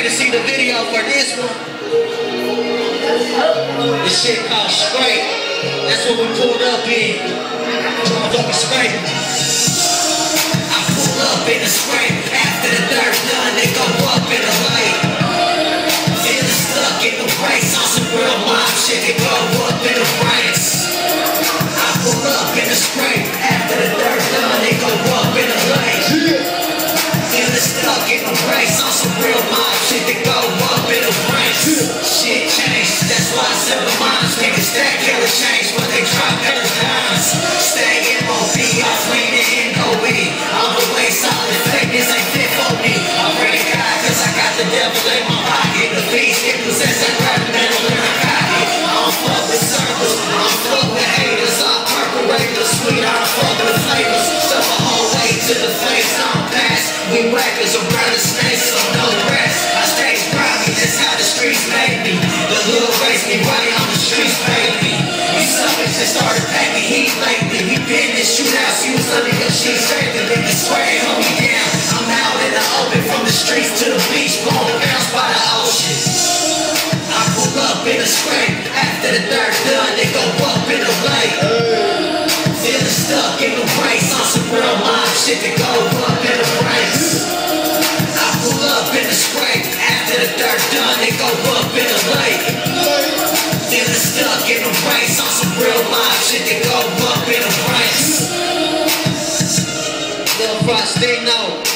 can see the video for this one. This shit called Scrape. That's what we pulled up in. Motherfucking Scrape. I pull up in a Scrape. After the dirt done, they go up in a lake. Feeling stuck in the race on some real mob shit. They go up in the race. I pull up in a Scrape. After the dirt done, they go up in a lake. Feeling stuck in the race on some real mob shit. They go up in a race. Shit changed. That's why I sell the minds. Niggas stack killer change, but they drop hella dimes. Stay MOB, off leaning NOE. All the way solid, fake, this ain't fit for me. I pray to God, cause I got the devil in my pocket. The beast get possessed, I grab the metal in my pocket. I don't fuck with circles, I don't fuck with haters. All purple regular sweet, I don't fuck with flavors. Stuff a whole way to the face, I don't pass. We whackers around the snakes, so no rest. I stay grimy, that's how the streets made me. The hood raised me right on the streets, baby. These suckers just started packing heat lately. We been in shootouts, you was under your sheets, scraping. Niggas swearing, hold me down. I'm out in the open, from the streets to the beach, blowing bounce by the ocean. I pull up in a Scrape. After the dirt done, they go up in a lake. Feeling stuck in the race on some real mob shit. They go up in a race. I pull up in a Scrape. After the dirt done, they go up in a lake. Feeling stuck in the race on some real mob shit. They go up in a race. Lil Frostino.